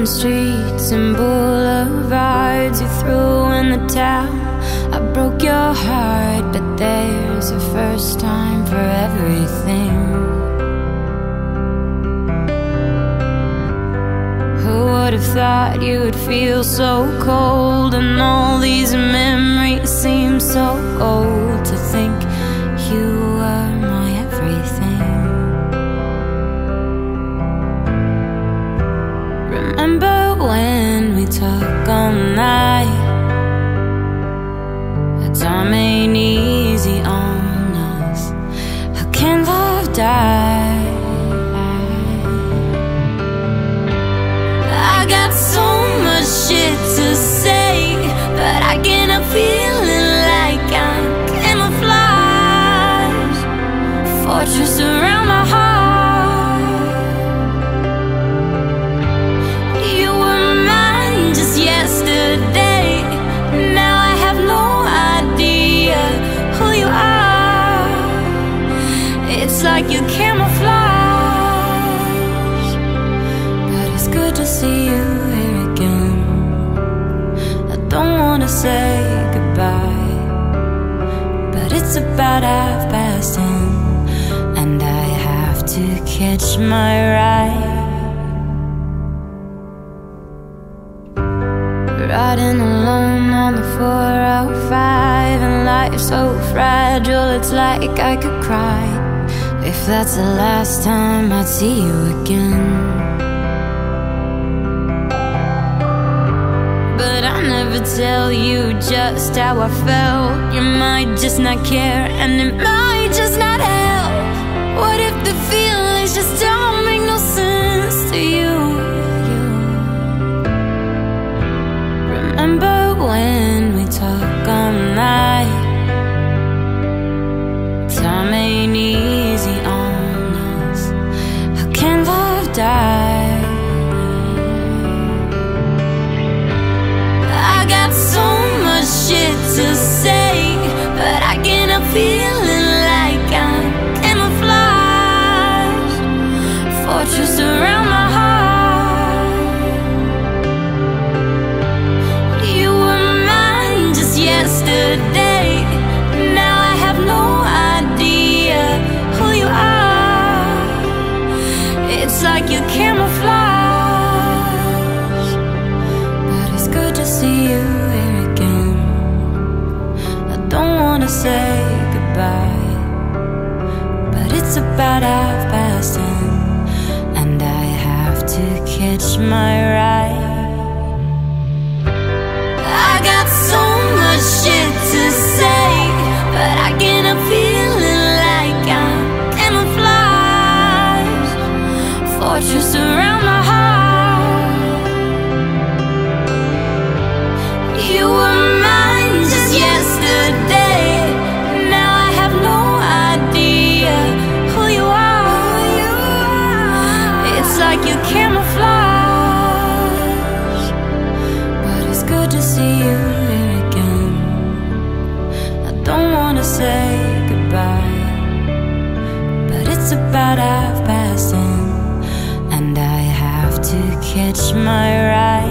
on streets and boulevards, you threw in the towel. I broke your heart, but there's a first time for everything. Who would have thought you would feel so cold, and all these memories seem so old. To think you were my everything. Remember when we talk all night? Time ain't easy on us. How can love die? I got so much shit to say, but I get a feeling like I'm camouflage. Fortress around my heart. You were mine just yesterday. Now I have no idea who you are. It's like you camouflage, but it's good to see you here again. I don't wanna say goodbye, but it's about 10:30, and I have to catch my ride. Riding alone on the 405, and life's so fragile, it's like I could cry if that's the last time I'd see you again. But I never tell you just how I felt. You might just not care, and it might just not help. What if the feelings just don't make no sense to you? Remember when we talk all night? Time ain't easy on us. How can love die? I got so much shit to say, but I get a feeling like I'm camouflage. Fortress around my heart. Yesterday, now I have no idea who you are. It's like you camouflage, but it's good to see you here again. I don't wanna say goodbye, but it's about 10:30, and I have to catch my ride. Shit to say, but I get a feeling like I'm camouflage. Fortress around my heart. You were mine just yesterday. Now I have no idea who you are. It's like you camouflage, but it's good to see you. Don't wanna say goodbye, but it's about 10:30, and I have to catch my ride.